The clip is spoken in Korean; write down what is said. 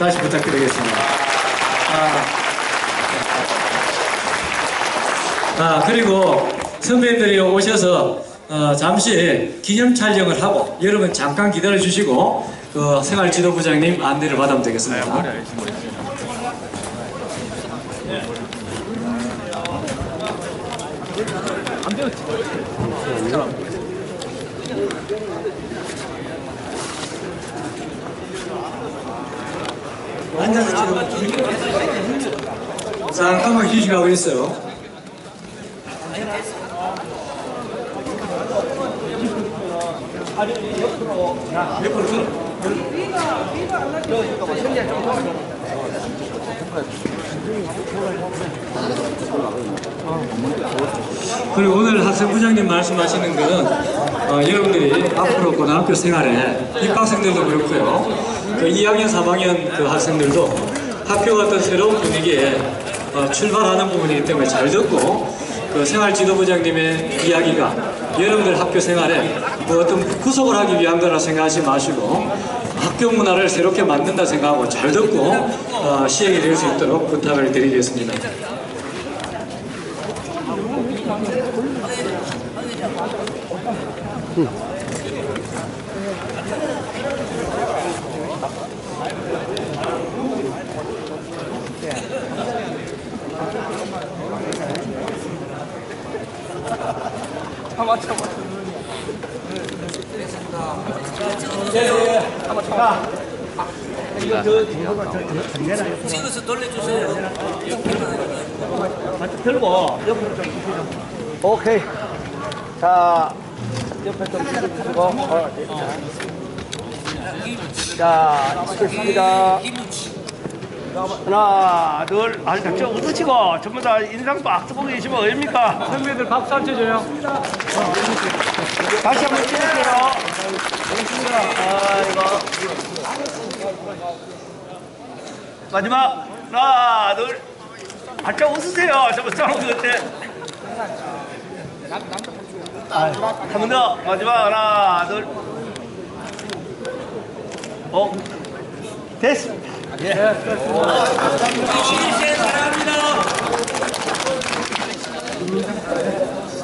다시 부탁드리겠습니다. 그리고 선배님들이 오셔서 잠시 기념 촬영을 하고 여러분 잠깐 기다려 주시고 생활지도부장님 안내를 받으면 되겠습니다. 앉아서 잠깐만 휴식하고 있어요. 그리고 오늘 학생부장님 말씀하시는 것은 여러분들이 앞으로 고등학교 생활에 입학생들도 그렇고요. 2학년, 3학년 그 학생들도 학교가 어떤 새로운 분위기에 출발하는 부분이기 때문에 잘 듣고 생활지도부장님의 이야기가 여러분들 학교 생활에 어떤 구속을 하기 위한 거라 생각하지 마시고 학교 문화를 새롭게 만든다 생각하고 잘 듣고 시행이 될 수 있도록 부탁을 드리겠습니다. 찍어서 돌려주세요. 들고 옆으로 좀 주시죠. 오케이. 자, 옆에 좀 주시고. 자, 시겠습니다. 하나, 둘, 저 웃으시고 전부 다 인상 막 쓰고 계시면 어입니까? 선배님들 박수 한번 쳐줘요. 다시 한번 찍을게요. 아이고. 마지막 하나, 둘. 저 웃으세요. 저거 싸우는 것 같아. 한 번 더. 마지막 하나, 둘. 됐습니다. 예. 사랑합니다.